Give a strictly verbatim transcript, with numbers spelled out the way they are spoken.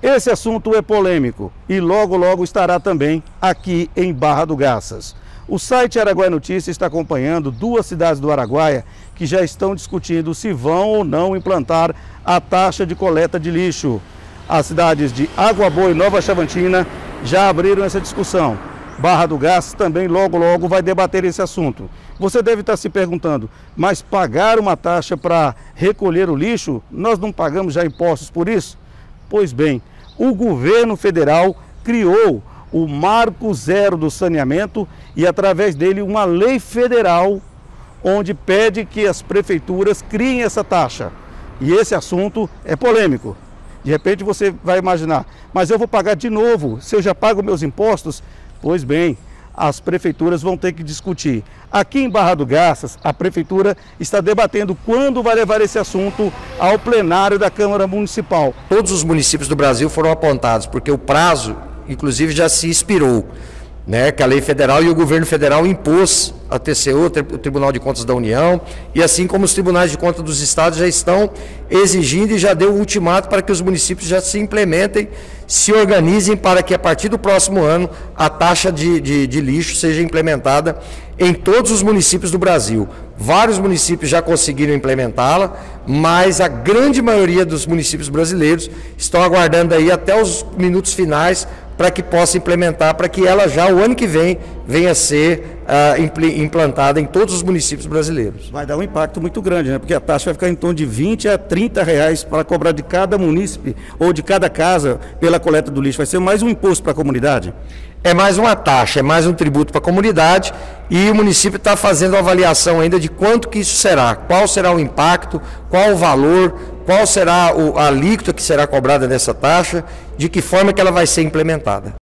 Esse assunto é polêmico e logo logo estará também aqui em Barra do Garças. O site Araguaia Notícias está acompanhando duas cidades do Araguaia que já estão discutindo se vão ou não implantar a taxa de coleta de lixo. As cidades de Água Boa e Nova Chavantina já abriram essa discussão. Barra do Garças também logo logo vai debater esse assunto. Você deve estar se perguntando, mas pagar uma taxa para recolher o lixo, nós não pagamos já impostos por isso? Pois bem, o governo federal criou o Marco Zero do Saneamento e através dele uma lei federal onde pede que as prefeituras criem essa taxa. E esse assunto é polêmico. De repente você vai imaginar, mas eu vou pagar de novo, se eu já pago meus impostos? Pois bem, as prefeituras vão ter que discutir. Aqui em Barra do Garças, a prefeitura está debatendo quando vai levar esse assunto ao plenário da Câmara Municipal. Todos os municípios do Brasil foram apontados, porque o prazo, inclusive, já se expirou, né? Que a lei federal e o governo federal impôs a T C U, o Tribunal de Contas da União, e assim como os tribunais de contas dos estados já estão exigindo e já deu o ultimato para que os municípios já se implementem, se organizem para que a partir do próximo ano a taxa de, de, de lixo seja implementada em todos os municípios do Brasil. Vários municípios já conseguiram implementá-la, mas a grande maioria dos municípios brasileiros estão aguardando aí até os minutos finais para que possa implementar, para que ela já o ano que vem venha a ser uh, impl implantada em todos os municípios brasileiros. Vai dar um impacto muito grande, né? Porque a taxa vai ficar em torno de vinte a trinta reais para cobrar de cada munícipe ou de cada casa pela coleta do lixo. Vai ser mais um imposto para a comunidade? É mais uma taxa, é mais um tributo para a comunidade e o município está fazendo a avaliação ainda de quanto que isso será, qual será o impacto, qual o valor, qual será o, a alíquota que será cobrada nessa taxa, de que forma que ela vai ser implementada.